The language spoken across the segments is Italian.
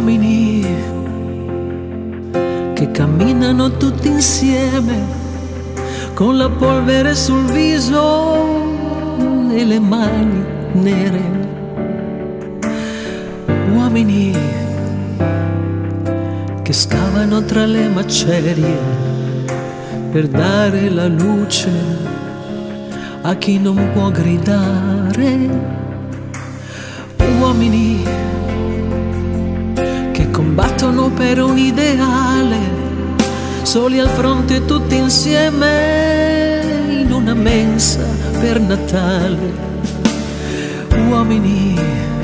Uomini che camminano tutti insieme con la polvere sul viso e le mani nere. Uomini che scavano tra le macerie per dare la luce a chi non può gridare. Uomini che combattono per un ideale, soli al fronte tutti insieme in una mensa per Natale. Uomini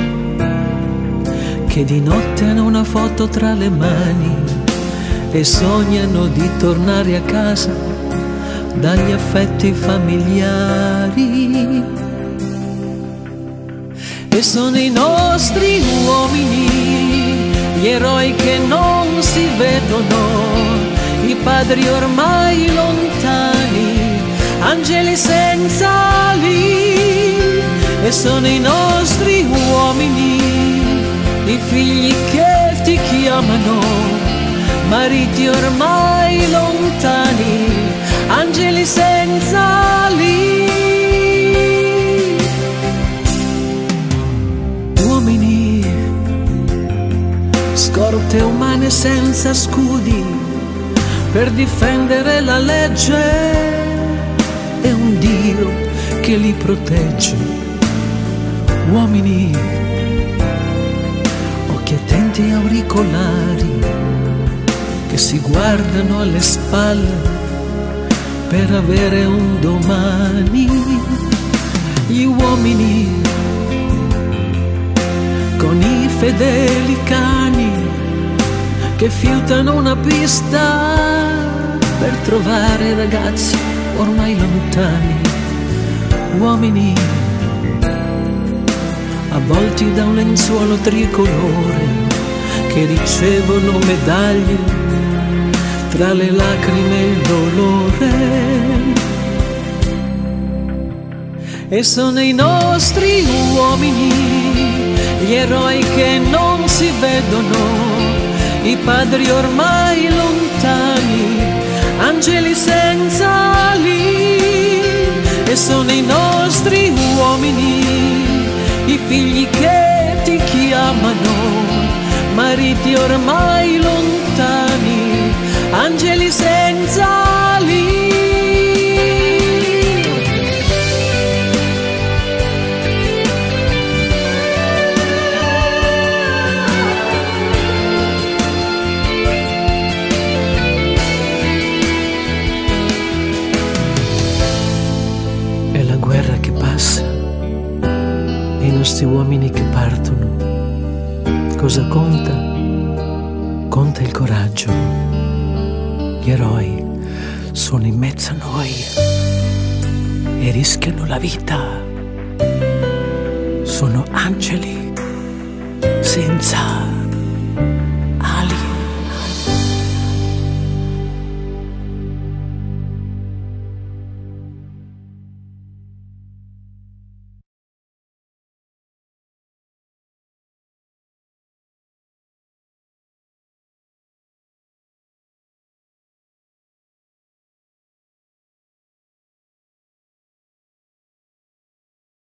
che di notte hanno una foto tra le mani e sognano di tornare a casa dagli affetti familiari. E sono i nostri uomini, gli eroi che non si vedono, i padri ormai lontani, angeli senza ali. E sono i nostri uomini, i figli che ti chiamano, mariti ormai lontani, angeli senza ali. Uomini, scorte umane senza scudi per difendere la legge e un Dio che li protegge. Uomini, occhi attenti e auricolari che si guardano alle spalle per avere un domani. Gli uomini con i fedeli cani che fiutano una pista per trovare ragazzi ormai lontani. Uomini avvolti da un lenzuolo tricolore che ricevono medaglie tra le lacrime e il dolore. E sono i nostri uomini, gli eroi che non si vedono, i padri ormai lontani, angeli senza ali. E sono i nostri uomini, i figli che ti chiamano, mariti ormai lontani, angeli senza ali. Guerra che passa e i nostri uomini che partono. Cosa conta? Conta il coraggio. Gli eroi sono in mezzo a noi e rischiano la vita. Sono angeli senza